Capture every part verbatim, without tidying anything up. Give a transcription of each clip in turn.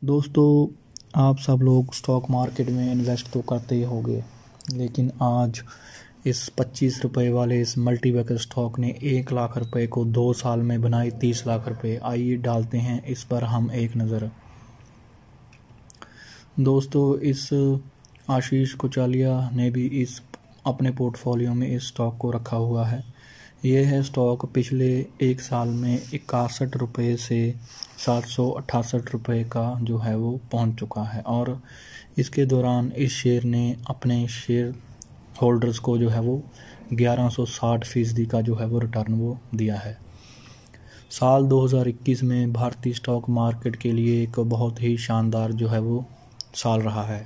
दोस्तों, आप सब लोग स्टॉक मार्केट में इन्वेस्ट तो करते ही होंगे, लेकिन आज इस पच्चीस रुपए वाले इस मल्टीबैगर स्टॉक ने एक लाख रुपए को दो साल में बनाए तीस लाख रुपए। आइए डालते हैं इस पर हम एक नज़र। दोस्तों, इस आशीष कोचालिया ने भी इस अपने पोर्टफोलियो में इस स्टॉक को रखा हुआ है। यह है स्टॉक पिछले एक साल में इक्यासठ रुपये से सात सौ अट्ठासठ रुपये का जो है वो पहुंच चुका है, और इसके दौरान इस शेयर ने अपने शेयर होल्डर्स को जो है वो ग्यारह सौ साठ फीसदी का जो है वो रिटर्न वो दिया है। साल दो हज़ार इक्कीस में भारतीय स्टॉक मार्केट के लिए एक बहुत ही शानदार जो है वो साल रहा है।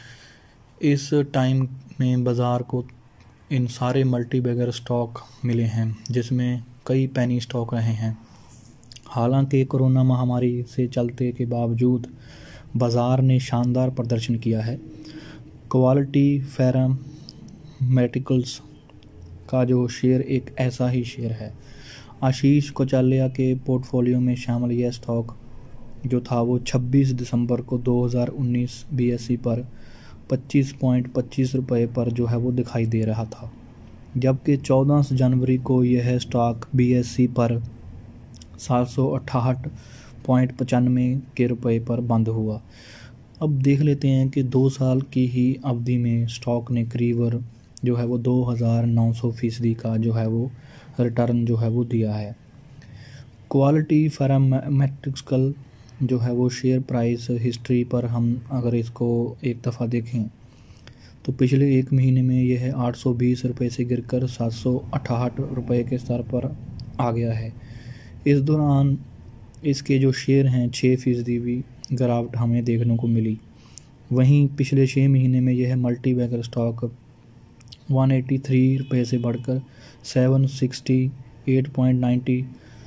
इस टाइम में बाज़ार को इन सारे मल्टीबैगर स्टॉक मिले हैं, जिसमें कई पेनी स्टॉक रहे हैं। हालांकि कोरोना महामारी से चलते के बावजूद बाज़ार ने शानदार प्रदर्शन किया है। क्वालिटी फार्मास्यूटिकल्स का जो शेयर एक ऐसा ही शेयर है। आशीष कोचालिया के पोर्टफोलियो में शामिल यह स्टॉक जो था वो छब्बीस दिसंबर को दो हज़ार उन्नीस बीएसई पर पच्चीस पॉइंट पच्चीस रुपये पर जो है वो दिखाई दे रहा था, जबकि चौदह जनवरी को यह स्टॉक बीएसई पर सात सौ अट्ठाहठ पॉइंट पचानवे के रुपये पर बंद हुआ। अब देख लेते हैं कि दो साल की ही अवधि में स्टॉक ने करीब जो है वो दो हज़ार नौ सौ फीसदी का जो है वो रिटर्न जो है वो दिया है। क्वालिटी फार्मास्यूटिकल जो है वो शेयर प्राइस हिस्ट्री पर हम अगर इसको एक दफ़ा देखें तो पिछले एक महीने में यह आठ सौ बीस रुपये से गिरकर सात सौ अट्ठाहठ रुपये के स्तर पर आ गया है। इस दौरान इसके जो शेयर हैं छः फीसदी भी गिरावट हमें देखने को मिली। वहीं पिछले छः महीने में यह मल्टीबैगर स्टॉक एक सौ तिरासी रुपये से बढ़कर सात सौ अड़सठ पॉइंट नौ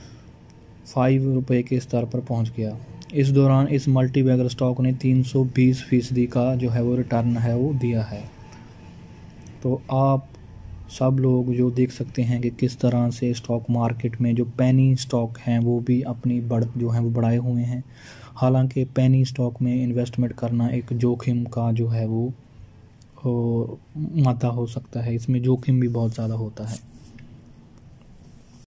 पाँच रुपये के स्तर पर पहुंच गया। इस दौरान इस मल्टीबैगर स्टॉक ने तीन सौ बीस फीसदी का जो है वो रिटर्न है वो दिया है। तो आप सब लोग जो देख सकते हैं कि किस तरह से स्टॉक मार्केट में जो पेनी स्टॉक हैं वो भी अपनी बढ़त जो है वो बढ़ाए हुए हैं। हालांकि पेनी स्टॉक में इन्वेस्टमेंट करना एक जोखिम का जो है वो मादा हो सकता है, इसमें जोखिम भी बहुत ज़्यादा होता है।